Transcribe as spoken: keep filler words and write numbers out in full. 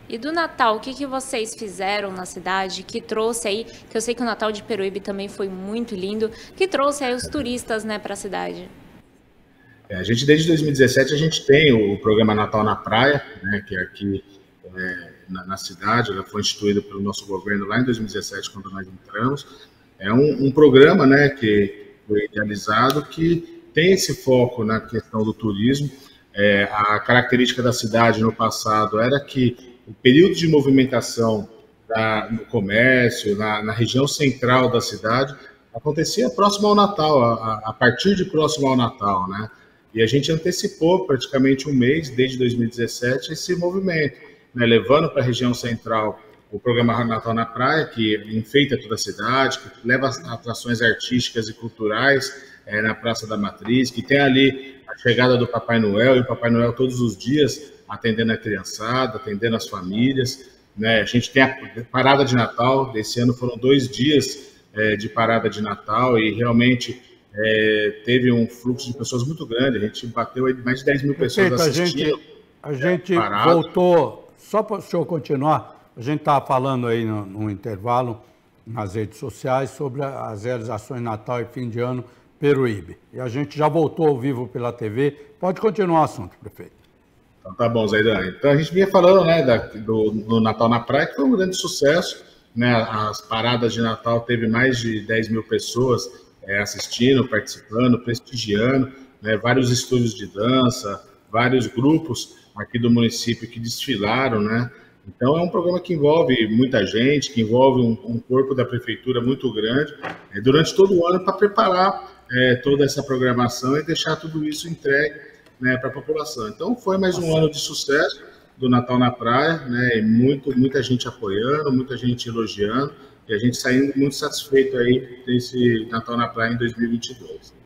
E do Natal, o que, que vocês fizeram na cidade que trouxe aí, que eu sei que o Natal de Peruíbe também foi muito lindo, que trouxe aí os turistas, né, para a cidade? É, a gente, desde dois mil e dezessete, a gente tem o programa Natal na Praia, né, que é aqui é, na, na cidade. Ela foi instituída pelo nosso governo lá em dois mil e dezessete, quando nós entramos. É um, um programa, né, que foi idealizado, que tem esse foco na questão do turismo. É, a característica da cidade no passado era que o período de movimentação da, no comércio, na, na região central da cidade, acontecia próximo ao Natal, a, a partir de próximo ao Natal, né? E a gente antecipou praticamente um mês, desde dois mil e dezessete, esse movimento, né? Levando para a região central o programa Natal na Praia, que enfeita toda a cidade, que leva atrações artísticas e culturais é, na Praça da Matriz, que tem ali a chegada do Papai Noel, e o Papai Noel todos os dias atendendo a criançada, atendendo as famílias, né? A gente tem a parada de Natal, desse ano foram dois dias é, de parada de Natal, e realmente é, teve um fluxo de pessoas muito grande. A gente bateu aí mais de dez mil pessoas Prefeito, a assistindo gente, a é, gente parado. voltou, só para o senhor continuar, a gente estava falando aí no, no intervalo, nas redes sociais, sobre as realizações de Natal e fim de ano Peruíbe. E a gente já voltou ao vivo pela T V. Pode continuar o assunto, prefeito. Então tá bom, Zaidan. Então a gente vinha falando, né, da, do, do Natal na Praia, que foi um grande sucesso, né? As paradas de Natal teve mais de dez mil pessoas é, assistindo, participando, prestigiando, né? Vários estúdios de dança, vários grupos aqui do município que desfilaram, né? Então é um programa que envolve muita gente, que envolve um, um corpo da prefeitura muito grande, é, durante todo o ano, para preparar é, toda essa programação e deixar tudo isso entregue, né, para a população. Então foi mais um ano de sucesso do Natal na Praia, né, e muito, muita gente apoiando, muita gente elogiando, e a gente saindo muito satisfeito aí desse Natal na Praia em dois mil e vinte e dois.